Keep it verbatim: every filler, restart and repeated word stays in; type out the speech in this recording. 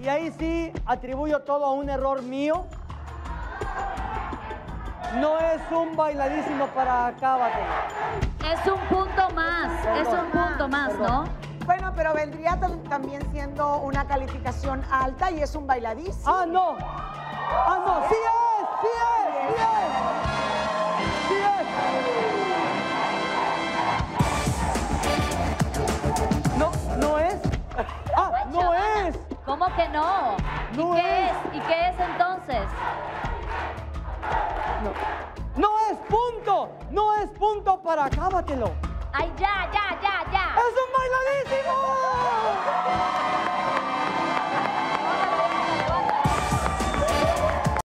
Y ahí sí atribuyo todo a un error mío. No es un bailadísimo para Cábatelo. Es un punto más, es un punto más, ¿no? Bueno, pero vendría también siendo una calificación alta y es un bailadísimo. ¡Ah, no! ¡Ah, no! ¡Sí es! ¡Sí es! ¡Sí es! ¡Sí es! No, no es. ¡Ah, no es! ¿Cómo que no? ¿Y No qué es. es? ¿Y qué es entonces? No. ¡No es punto! ¡No es punto para Cábatelo! ¡Ay, ya, ya, ya, ya! ¡Es un bailadísimo!